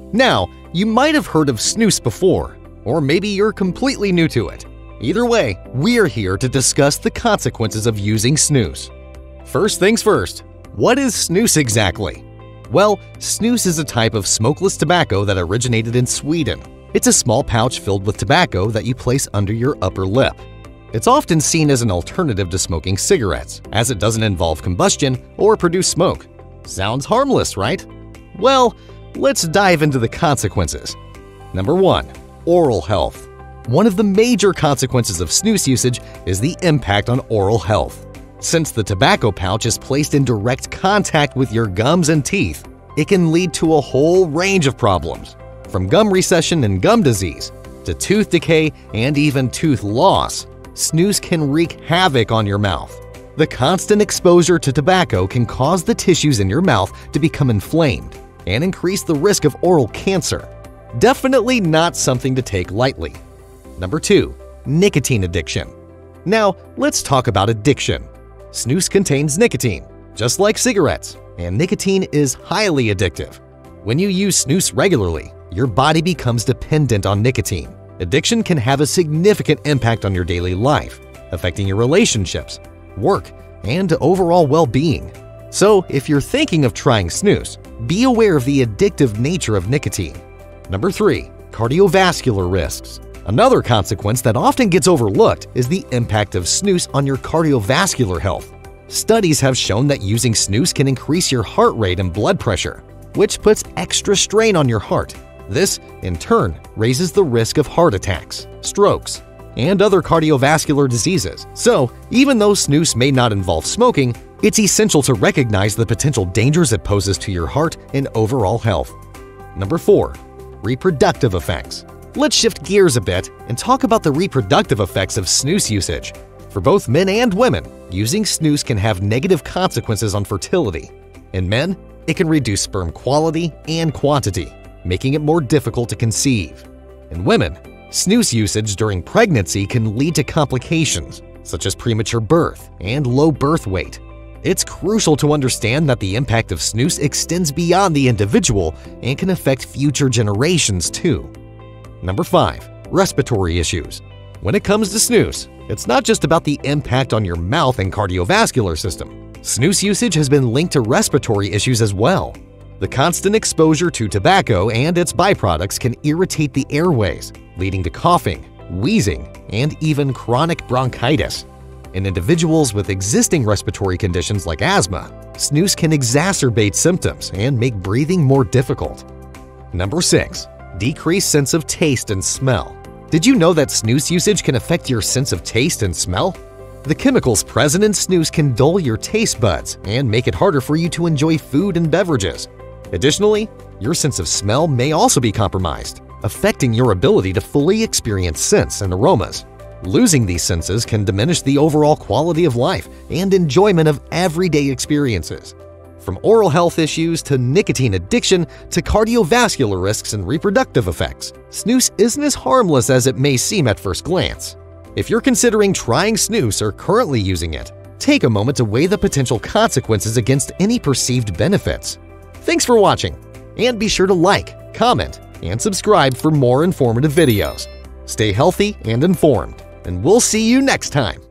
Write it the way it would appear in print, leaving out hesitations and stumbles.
Now, you might have heard of snus before, or maybe you're completely new to it. Either way, we're here to discuss the consequences of using snus. First things first, what is snus exactly? Well, snus is a type of smokeless tobacco that originated in Sweden. It's a small pouch filled with tobacco that you place under your upper lip. It's often seen as an alternative to smoking cigarettes, as it doesn't involve combustion or produce smoke. Sounds harmless, right? Well, let's dive into the consequences. Number 1. Oral health. One of the major consequences of snus usage is the impact on oral health. Since the tobacco pouch is placed in direct contact with your gums and teeth, it can lead to a whole range of problems, from gum recession and gum disease to tooth decay and even tooth loss. Snus can wreak havoc on your mouth. The constant exposure to tobacco can cause the tissues in your mouth to become inflamed and increase the risk of oral cancer. Definitely not something to take lightly. Number 2. Nicotine addiction. Now, let's talk about addiction. Snus contains nicotine, just like cigarettes, and nicotine is highly addictive. When you use snus regularly, your body becomes dependent on nicotine. Addiction can have a significant impact on your daily life, affecting your relationships, work, and overall well-being. So, if you're thinking of trying snus, be aware of the addictive nature of nicotine. Number 3. Cardiovascular risks. Another consequence that often gets overlooked is the impact of snus on your cardiovascular health. Studies have shown that using snus can increase your heart rate and blood pressure, which puts extra strain on your heart. This, in turn, raises the risk of heart attacks, strokes, and other cardiovascular diseases. So, even though snus may not involve smoking, it's essential to recognize the potential dangers it poses to your heart and overall health. Number 4. Reproductive effects. Let's shift gears a bit and talk about the reproductive effects of snus usage. For both men and women, using snus can have negative consequences on fertility. In men, it can reduce sperm quality and quantity, making it more difficult to conceive. In women, snus usage during pregnancy can lead to complications, such as premature birth and low birth weight. It's crucial to understand that the impact of snus extends beyond the individual and can affect future generations too. Number 5. Respiratory issues. When it comes to snus, it's not just about the impact on your mouth and cardiovascular system. Snus usage has been linked to respiratory issues as well. The constant exposure to tobacco and its byproducts can irritate the airways, leading to coughing, wheezing, and even chronic bronchitis. In individuals with existing respiratory conditions like asthma, snus can exacerbate symptoms and make breathing more difficult. Number 6. Decreased sense of taste and smell. Did you know that snus usage can affect your sense of taste and smell? The chemicals present in snus can dull your taste buds and make it harder for you to enjoy food and beverages. Additionally, your sense of smell may also be compromised, affecting your ability to fully experience scents and aromas. Losing these senses can diminish the overall quality of life and enjoyment of everyday experiences. From oral health issues to nicotine addiction to cardiovascular risks and reproductive effects, snus isn't as harmless as it may seem at first glance. If you're considering trying snus or currently using it, take a moment to weigh the potential consequences against any perceived benefits. Thanks for watching, and be sure to like, comment, and subscribe for more informative videos. Stay healthy and informed, and we'll see you next time.